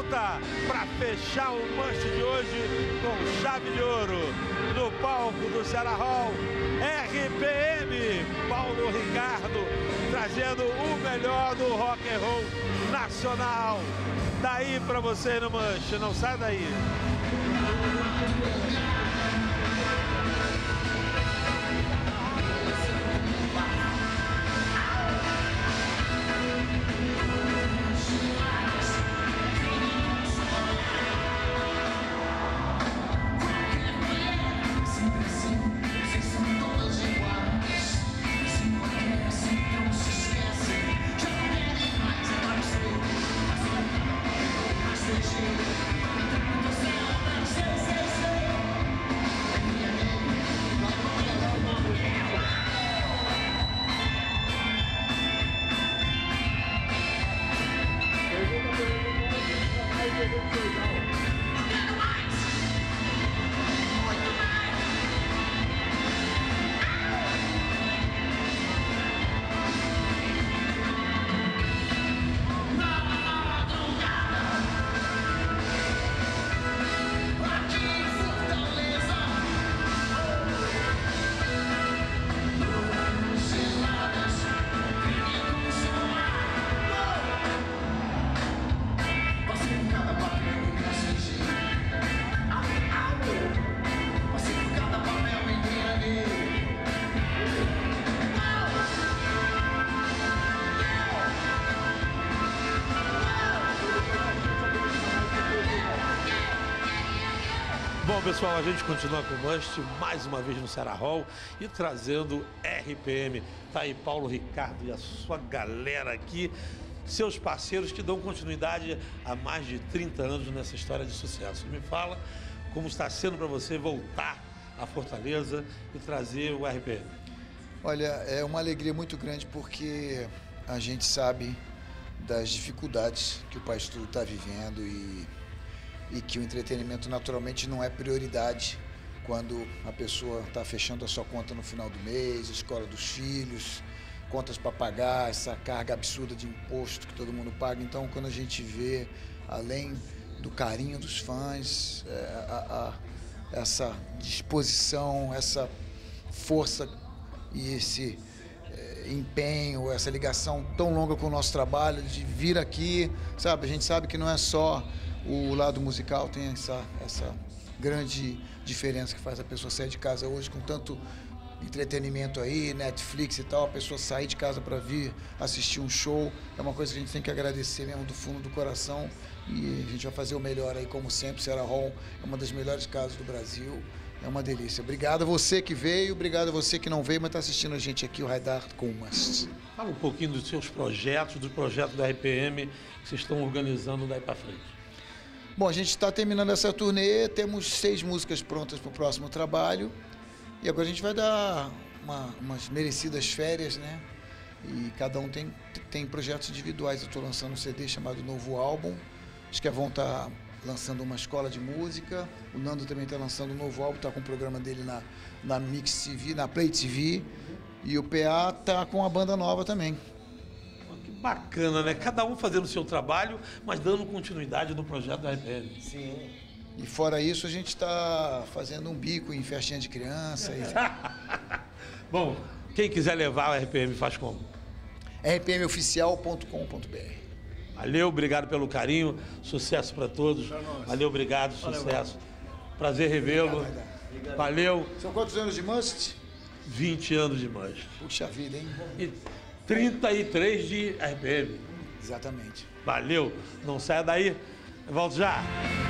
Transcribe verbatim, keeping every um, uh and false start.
volta para fechar o Manche de hoje com chave de ouro. No palco do Ceará Hall, R P M, Paulo Ricardo, trazendo o melhor do rock and roll nacional. Daí para você no Manche, não sai daí. Bom, pessoal, a gente continua com o Manche mais uma vez no Ceará Hall e trazendo R P M. Tá aí Paulo Ricardo e a sua galera aqui, seus parceiros que dão continuidade há mais de trinta anos nessa história de sucesso. Me fala como está sendo para você voltar à Fortaleza e trazer o R P M. Olha, é uma alegria muito grande porque a gente sabe das dificuldades que o país todo está vivendo e e que o entretenimento naturalmente não é prioridade quando a pessoa está fechando a sua conta no final do mês, escola dos filhos, contas para pagar, essa carga absurda de imposto que todo mundo paga. Então, quando a gente vê, além do carinho dos fãs, é, a, a, essa disposição, essa força e esse é, empenho, essa ligação tão longa com o nosso trabalho, de vir aqui, sabe? A gente sabe que não é só o lado musical, tem essa, essa grande diferença que faz a pessoa sair de casa hoje com tanto entretenimento aí, Netflix e tal, a pessoa sair de casa para vir assistir um show, é uma coisa que a gente tem que agradecer mesmo do fundo do coração e a gente vai fazer o melhor aí, como sempre. Ceará Hall é uma das melhores casas do Brasil, é uma delícia. Obrigado a você que veio, obrigado a você que não veio, mas está assistindo a gente aqui, o Radar com o Must. Fala um pouquinho dos seus projetos, do projeto da R P M que vocês estão organizando daí para frente. Bom, a gente está terminando essa turnê, temos seis músicas prontas para o próximo trabalho e agora a gente vai dar uma, umas merecidas férias, né? E cada um tem, tem projetos individuais. Eu estou lançando um C D chamado Novo Álbum, acho que a Von está lançando uma escola de música, o Nando também está lançando um novo álbum, está com o programa dele na, na Mix T V, na Play T V, e o P A está com a banda nova também. Bacana, né? Cada um fazendo o seu trabalho, mas dando continuidade no projeto da R P M. Sim. E fora isso, a gente está fazendo um bico em festinha de criança. E... Bom, quem quiser levar o R P M faz como? r p m oficial ponto com ponto b r. Valeu, obrigado pelo carinho, sucesso para todos. Valeu, obrigado, sucesso. Valeu. Prazer revê-lo. Valeu. São quantos anos de Must? vinte anos de Must. Puxa vida, hein? E trinta e três de R P M. Exatamente. Valeu. Não saia daí. Eu volto já.